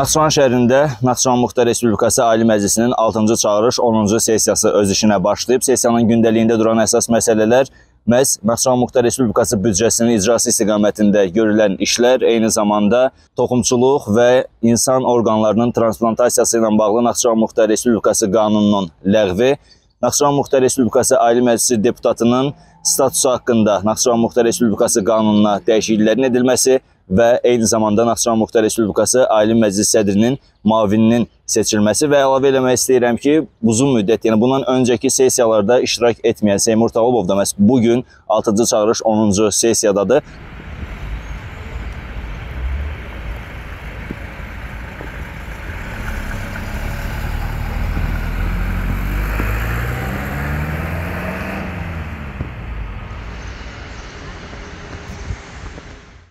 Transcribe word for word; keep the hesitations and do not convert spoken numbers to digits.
Naxçıvan şəhərində Naxçıvan Muxtar Respublikası Ali Məclisinin altıncı çağırış onuncu sessiyası öz işinə başlayıb. Sessiyanın gündəliyində duran əsas məsələlər məhz Naxçıvan Muxtar Respublikası büdcəsinin icrası istiqamətində görülən işlər, eyni zamanda toxumçuluq və insan orqanlarının transplantasiya ilə bağlı Naxçıvan Muxtar Respublikası qanununun ləğvi, Naxçıvan Muxtar Respublikası Ali Məclisi deputatının statusu haqqında Naxçıvan Muxtar Respublikası qanununa dəyişikliklərin edilməsi və eyni zamanda Naxçıvan Muxtar Respublikası Ali Məclis sədrinin müavininin seçilməsi və əlavə eləmək istəyirəm ki, uzun müddət, yəni bundan öncəki sessiyalarda iştirak etməyən Seymur Tağıbov da məhz bugün altıncı çağırış onuncu sessiyadadır.